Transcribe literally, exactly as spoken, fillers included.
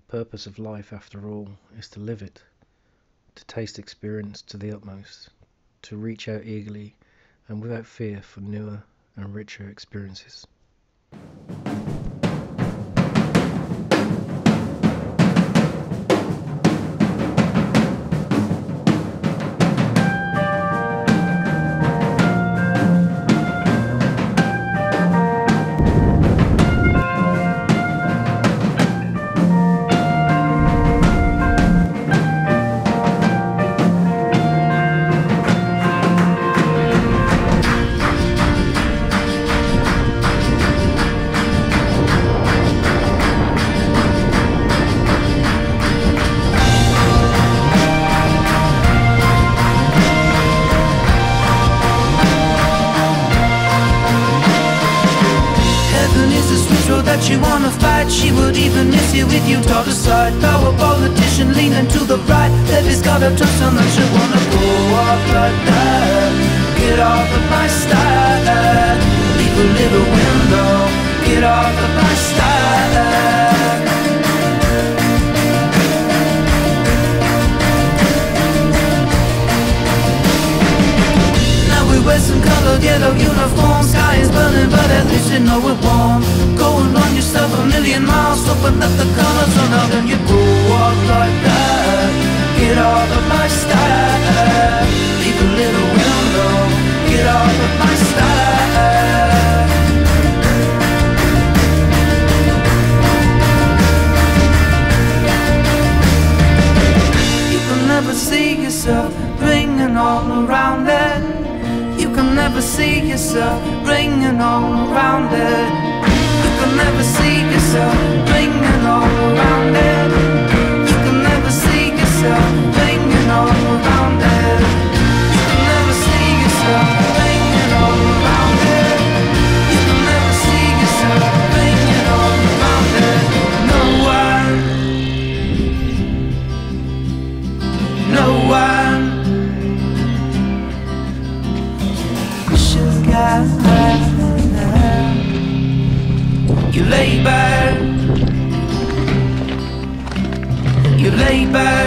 purpose of life, after all, is to live it, to taste experience to the utmost, to reach out eagerly and without fear for newer and richer experiences. That you wanna fight, she would even miss you if you taught aside. Power politician leaning to the right, Levy's got a twist on that she wanna go off like that. Get off of my style, leave a little window. Get off of my style. Now we wear some colored yellow uniforms. Sky is burning, but at least you know it won't. Going on yourself a million miles, open up the colors on out and you go off like that. Get off of my style, leave a little window. Get off of my style. You can never see yourself ringing all around it. You can never see yourself ringing all around it. You can never see yourself ringing all around it. You can never see yourself ringing all around it. You can never see yourself ringing all around it. You can never see yourself ringing all around it. No one, no one. She's got. You lay back, you lay back.